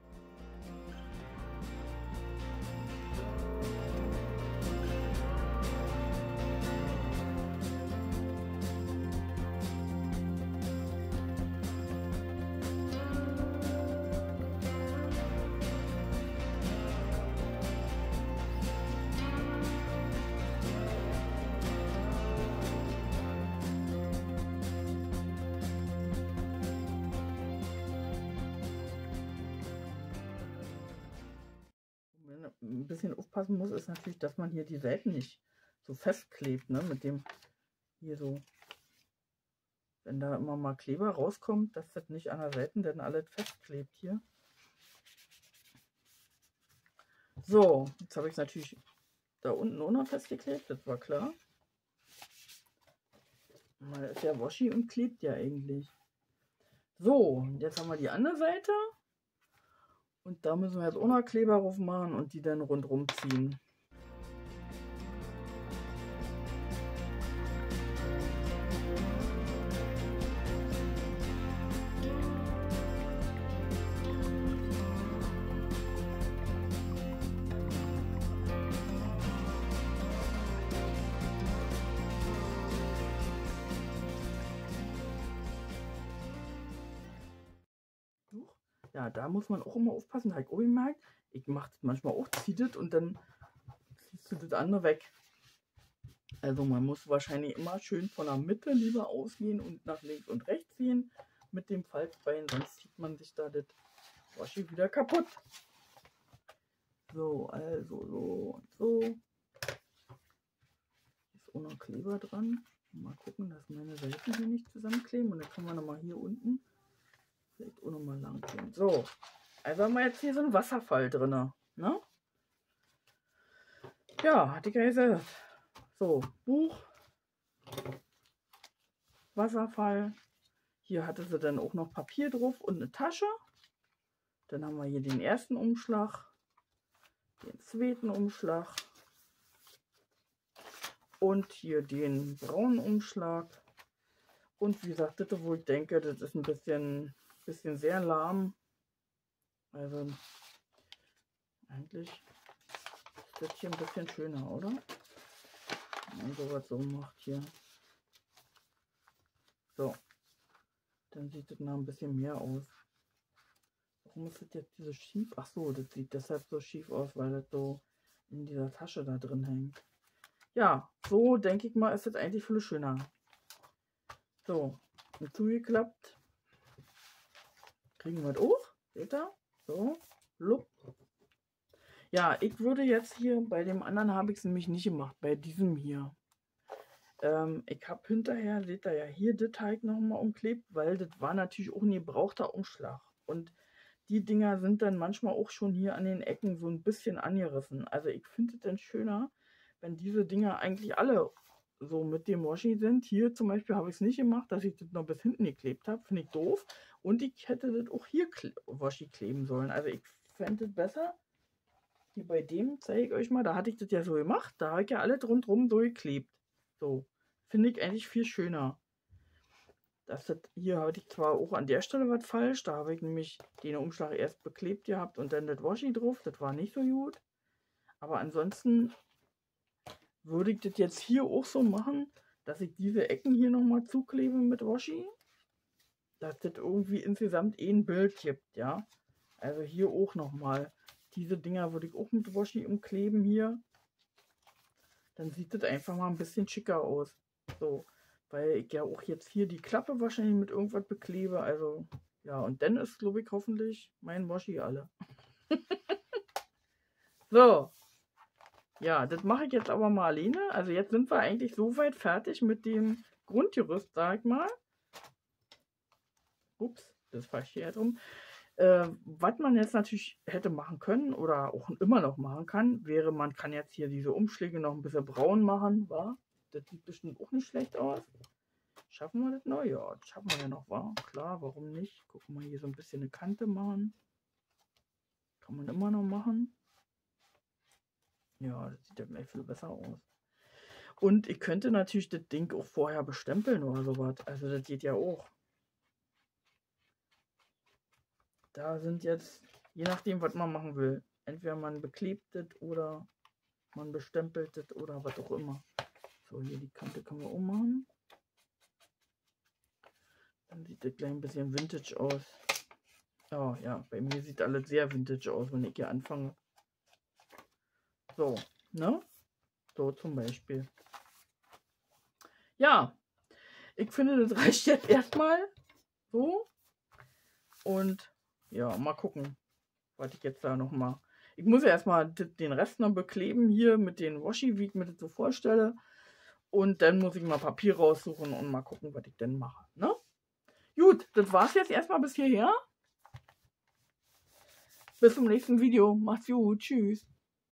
Ein bisschen aufpassen muss, ist natürlich, dass man hier die Seiten nicht so festklebt, ne? Mit dem hier so, wenn da immer mal Kleber rauskommt, dass das nicht an der Seite dann alles festklebt hier. So, jetzt habe ich es natürlich da unten auch noch festgeklebt, das war klar. Weil ist ja Washi und klebt ja eigentlich. So, jetzt haben wir die andere Seite. Und da müssen wir jetzt auch noch Kleber drauf machen und die dann rundherum ziehen. Ja, da muss man auch immer aufpassen, da habe ich auch gemerkt. Ich mache das manchmal auch, ziehe das und dann ziehst du das andere weg. Also man muss wahrscheinlich immer schön von der Mitte lieber ausgehen und nach links und rechts ziehen mit dem Falzbein, sonst zieht man sich da das Washi wieder kaputt. So, also so und so. Hier ist auch noch Kleber dran. Mal gucken, dass meine Seiten hier nicht zusammenkleben. Und dann können wir nochmal hier unten vielleicht auch nochmal lang gehen. So, also haben wir jetzt hier so einen Wasserfall drin. Ne? Ja, hatte ich ja gesagt. So, Buch, Wasserfall. Hier hatte sie dann auch noch Papier drauf und eine Tasche. Dann haben wir hier den ersten Umschlag, den zweiten Umschlag und hier den braunen Umschlag. Und wie gesagt, das, wo ich denke, das ist ein bisschen, bisschen sehr lahm. Also eigentlich ist das hier ein bisschen schöner, oder? Wenn man sowas so macht hier. So, dann sieht das noch ein bisschen mehr aus. Warum ist das jetzt diese schief? Ach so, das sieht deshalb so schief aus, weil das so in dieser Tasche da drin hängt. Ja, so denke ich mal, ist das eigentlich viel schöner. So, und zugeklappt. Kriegen wir das auch. Seht ihr? So, lupp. Ja, ich würde jetzt hier, bei dem anderen habe ich es nämlich nicht gemacht, bei diesem hier. Ähm, ich habe hinterher, seht ihr ja hier, das Teig nochmal umklebt, weil das war natürlich auch ein gebrauchter Umschlag. Und die Dinger sind dann manchmal auch schon hier an den Ecken so ein bisschen angerissen. Also ich finde es dann schöner, wenn diese Dinger eigentlich alle so mit dem Washi sind. Hier zum Beispiel habe ich es nicht gemacht, dass ich das noch bis hinten geklebt habe. Finde ich doof. Und ich hätte das auch hier kle Washi kleben sollen. Also ich fände es besser. Hier bei dem zeige ich euch mal. Da hatte ich das ja so gemacht. Da habe ich ja alles rundherum so geklebt. So. Finde ich eigentlich viel schöner. Das hat, hier hatte ich zwar auch an der Stelle was falsch. Da habe ich nämlich den Umschlag erst beklebt gehabt und dann das Washi drauf. Das war nicht so gut. Aber ansonsten würde ich das jetzt hier auch so machen, dass ich diese Ecken hier nochmal zuklebe mit Washi. Dass das irgendwie insgesamt eh ein Bild gibt, ja. Also hier auch nochmal. Diese Dinger würde ich auch mit Washi umkleben hier. Dann sieht das einfach mal ein bisschen schicker aus. So. Weil ich ja auch jetzt hier die Klappe wahrscheinlich mit irgendwas beklebe. Also, ja, und dann ist, glaube ich, hoffentlich mein Washi alle. So. Ja, das mache ich jetzt aber mal alleine. Also jetzt sind wir eigentlich so weit fertig mit dem Grundgerüst, sag ich mal. Ups, das ist verkehrt rum. Äh, was man jetzt natürlich hätte machen können oder auch immer noch machen kann, wäre, man kann jetzt hier diese Umschläge noch ein bisschen braun machen, wa? Das sieht bestimmt auch nicht schlecht aus. Schaffen wir das noch? Ja, das schaffen wir ja noch, wa? Klar, warum nicht? Gucken wir hier so ein bisschen eine Kante machen. Kann man immer noch machen. Ja, das sieht ja gleich viel besser aus. Und ich könnte natürlich das Ding auch vorher bestempeln oder sowas. Also das geht ja auch. Da sind jetzt, je nachdem, was man machen will, entweder man beklebt das oder man bestempelt das oder was auch immer. So, hier die Kante können wir ummachen. Dann sieht das gleich ein bisschen Vintage aus. Oh ja, bei mir sieht alles sehr Vintage aus, wenn ich hier anfange. So, ne? So zum Beispiel. Ja, ich finde, das reicht jetzt erstmal so. Und ja, mal gucken, was ich jetzt da noch mache. Ich muss ja erstmal den Rest noch bekleben hier mit den Washi, wie ich mir das so vorstelle. Und dann muss ich mal Papier raussuchen und mal gucken, was ich denn mache. Ne? Gut, das war's jetzt erstmal bis hierher. Bis zum nächsten Video. Macht's gut. Tschüss.